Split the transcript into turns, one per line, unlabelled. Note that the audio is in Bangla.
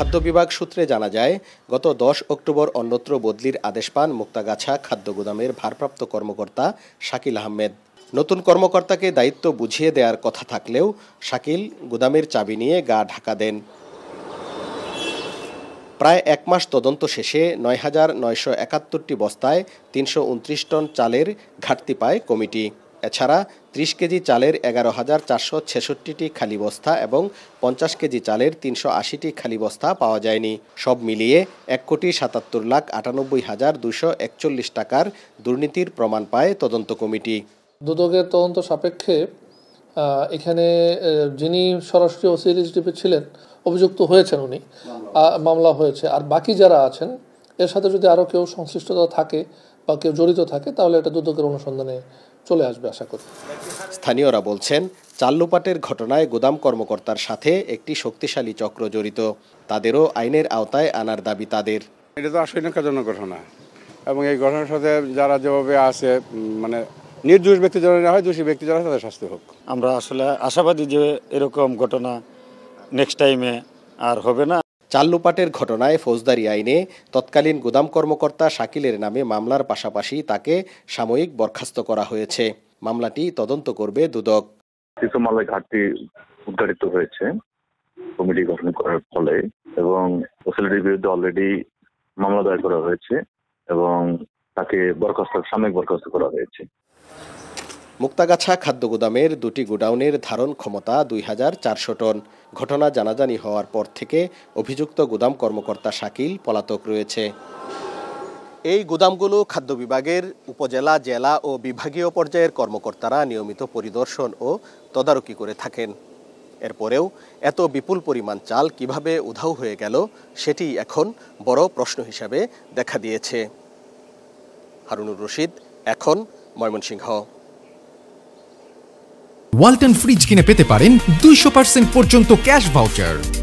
খাদ্য বিভাগ সূত্রে জানা যায়, গত 10 অক্টোবর অন্যত্র বদলির আদেশ পান মুক্তাগাছা খাদ্য গুদামের ভারপ্রাপ্ত কর্মকর্তা শাকিল আহমেদ। নতুন কর্মকর্তাকে দায়িত্ব বুঝিয়ে দেওয়ার কথা থাকলেও শাকিল গুদামের চাবি নিয়ে গা ঢাকা দেন। প্রায় 1 মাস তদন্ত শেষে ৯,৯৭১টি বস্তায় ৩২৯ টন চালের ঘাটতি পায় কমিটি। এছাড়া 30 কেজি চালের ১১,৪৬৬টি খালি বস্তা এবং 50 কেজি চালের 380টি খালি বস্তা পাওয়া যায়নি। সব মিলিয়ে ১,৯৭,৯৮,২৪১ টাকার দুর্নীতির প্রমাণ পায় তদন্ত কমিটি।
দুদকের তদন্ত সাপেক্ষে এখানে যিনি সরাসরি ওসিডিপি ছিলেন, অভিযুক্ত হয়েছেন, উনি মামলা হয়েছে। আর বাকি যারা আছেন এর সাথে যদি আরও কেউ সংশ্লিষ্টতা থাকে বা কেউ জড়িত থাকে তাহলে এটা দুদকের অনুসন্ধানে চলে আসবে আশা করি।
স্থানীয়রা বলছেন, চাল লোপাটের ঘটনায় গুদাম কর্মকর্তার সাথে একটি শক্তিশালী চক্র জড়িত। তাদেরও আইনের আওতায় আনার দাবি তাদের।
এটা তো আশঙ্কাজনক ঘটনা এবং এই ঘটনার সাথে যারা যেভাবে আছে মানে নির্দোষ ব্যক্তি যারা না হয়, দোষী ব্যক্তি যারা তাদের শাস্তি হোক।
আমরা আসলে আশাবাদী যে এরকম ঘটনা নেক্সট টাইমে আর হবে না।
চাল লোপাটের ঘটনায় ফৌজদারি আইনে তৎকালীন গুদাম কর্মকর্তা শাকিলের নামে মামলার পাশাপাশি তাকে সাময়িক বরখাস্ত করা হয়েছে। মামলাটি তদন্ত করবে দুদক।
কিছু মামলায় ঘাটতি উদ্ঘাটিত হয়েছে কমিটি গঠন করার ফলে এবং ওসিডির বিরুদ্ধে অলরেডি মামলা দায়ের করা হয়েছে এবং তাকে সাময়িক বরখাস্ত করা হয়েছে।
মুক্তাগাছা খাদ্য গুদামের 2টি গোডাউনের ধারণ ক্ষমতা ২,৪০০ টন। ঘটনা জানাজানি হওয়ার পর থেকে অভিযুক্ত গুদাম কর্মকর্তা শাকিল পলাতক রয়েছে। এই গুদামগুলো খাদ্য বিভাগের উপজেলা, জেলা ও বিভাগীয় পর্যায়ের কর্মকর্তারা নিয়মিত পরিদর্শন ও তদারকি করে থাকেন। এরপরেও এত বিপুল পরিমাণ চাল কিভাবে উধাও হয়ে গেল সেটি এখন বড় প্রশ্ন হিসাবে দেখা দিয়েছে। হারুনুর রশিদ, এখন, ময়মনসিংহ।
ওয়ালটন ফ্রিজ কিনে পেতে পারেন 200% পর্যন্ত ক্যাশ ভাউচার।